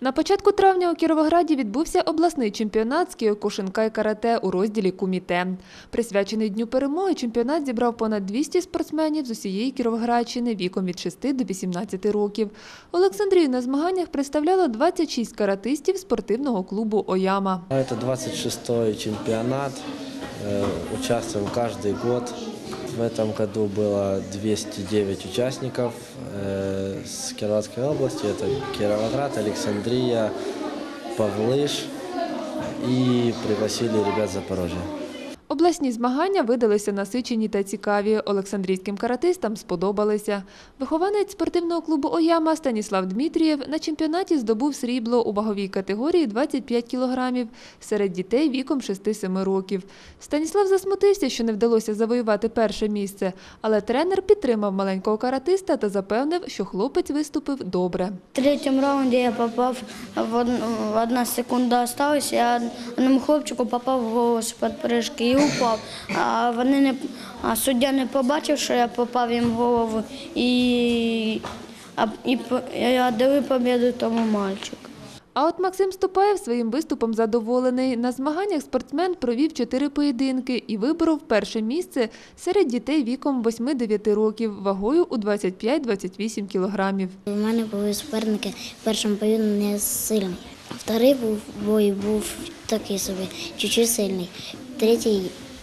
На початку травня у Кіровограді відбувся обласний чемпіонат з кіокушинкай-карате у розділі «Куміте». Присвячений Дню перемоги чемпіонат зібрав понад 200 спортсменів з усієї Кіровоградщини віком від 6 до 18 років. Олександрію на змаганнях представляло 26 каратистів спортивного клубу «Ояма». Це 26-й чемпіонат, участвуем каждый год. В этом году было 209 участников с Кировоградской области. Это Кировоград, Александрия, Павлыш и пригласили ребят с Запорожья. Обласні змагання видалися насичені та цікаві. Олександрійським каратистам сподобалися. Вихованець спортивного клубу «Ояма» Станіслав Дмитрієв на чемпіонаті здобув срібло у ваговій категорії 25 кілограмів серед дітей віком 6-7 років. Станіслав засмутився, що не вдалося завоювати перше місце, але тренер підтримав маленького каратиста та запевнив, що хлопець виступив добре. В третьому раунді я попав, одна секунда залишилась, я одному хлопчику попав в голову з-під прыжки і упав. А суддя не побачив, що я попав їм в голову, і дали победу тому мальчику. А от Максим Ступаєв своїм виступом задоволений. На змаганнях спортсмен провів 4 поєдинки і виборов перше місце серед дітей віком 8-9 років, вагою у 25-28 кілограмів. У мене були суперники, в першому бою не сильний. Вторий бой був такий собі, чуть-чуть сильний. Третій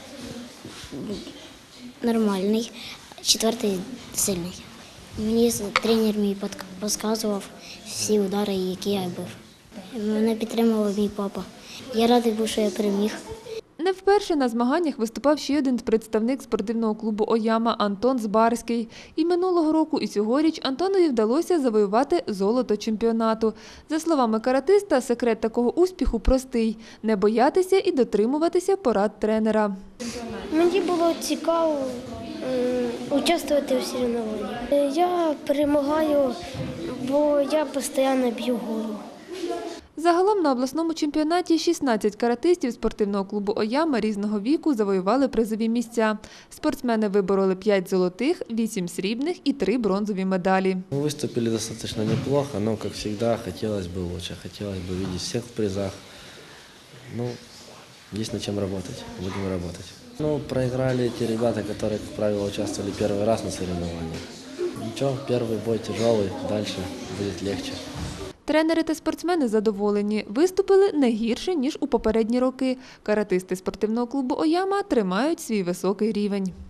нормальний, четвертий сильний. Мені тренер мій підказував всі удари, які я бив. Мене підтримував мій папа. Я радий був, що я переміг. Не вперше на змаганнях виступав ще один представник спортивного клубу «Ояма» Антон Збарський. І минулого року, і цьогоріч Антонові вдалося завоювати золото чемпіонату. За словами каратиста, секрет такого успіху простий – не боятися і дотримуватися порад тренера. Мені було цікаво участвувати у соревнованнях. Я перемагаю, бо я постійно б'ю голову. Загалом на обласному чемпіонаті 16 каратистів спортивного клубу «Ояма» різного віку завоювали призові місця. Спортсмени вибороли 5 золотих, 8 срібних і 3 бронзові медалі. Мы выступили достаточно неплохо, но, как всегда, хотелось бы лучше. Хотелось бы видеть всех в призах. Ну, есть над чем работать. Будем работать. Ну, проиграли те ребята, которые, как правило, участвовали первый раз на соревнованиях. Ничего, первый бой тяжелый, дальше будет легче. Тренери та спортсмени задоволені. Виступили не гірше, ніж у попередні роки. Каратисти спортивного клубу «Ояма» тримають свій високий рівень.